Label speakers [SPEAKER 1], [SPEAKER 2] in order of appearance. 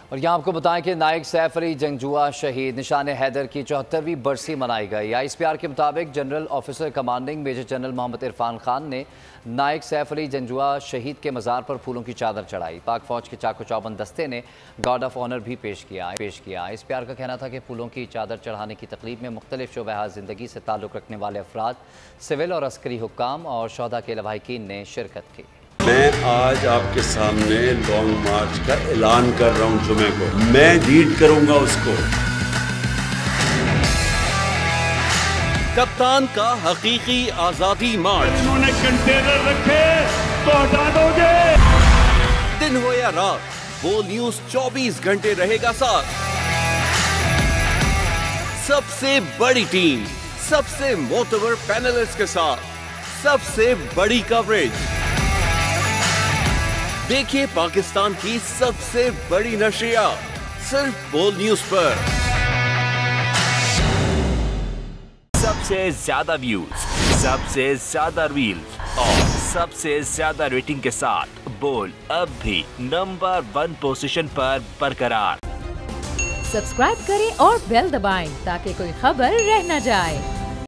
[SPEAKER 1] और यहाँ आपको बताएं कि नायक सैफ अली जंगजुआ शहीद निशान हैदर की 74वीं बरसी मनाई गई। ISPR के मुताबिक general officer commanding major general Mohammad Irfan Khan ने नायक सैफ अली जंगजुआ शहीद के मज़ार पर फूलों की चादर चढ़ाई। पाक फौज के चाको चौबंद दस्ते ने गार्ड ऑफ ऑनर भी पेश किया। ISPR का कहना था कि फूलों की चादर चढ़ाने की तकरीब में मुख्तलिफ शोबे ज़िंदगी से ताल्लुक़ रखने वाले अफराद, सिविल और अस्करी हुक्काम और शोहदा के लवाहिकीन ने शिरकत की।
[SPEAKER 2] मैं आज आपके सामने लॉन्ग मार्च का ऐलान कर रहा हूं। जुमे को मैं लीड करूंगा उसको।
[SPEAKER 3] कप्तान का हकीकी आजादी मार्च।
[SPEAKER 4] उन्होंने कंटेनर रखे तो हटा दोगे।
[SPEAKER 3] दिन हो या रात, वो न्यूज 24 घंटे रहेगा साथ। सबसे बड़ी टीम, सबसे मोतबर पैनलिस्ट के साथ, सबसे बड़ी कवरेज। देखिए पाकिस्तान की सबसे बड़ी नशरिया सिर्फ बोल न्यूज पर।
[SPEAKER 5] सबसे ज्यादा व्यूज, सबसे ज्यादा रील्स और सबसे ज्यादा रेटिंग के साथ बोल अब भी नंबर 1 पोजीशन पर बरकरार।
[SPEAKER 6] सब्सक्राइब करें और बेल दबाएं ताकि कोई खबर रह न जाए।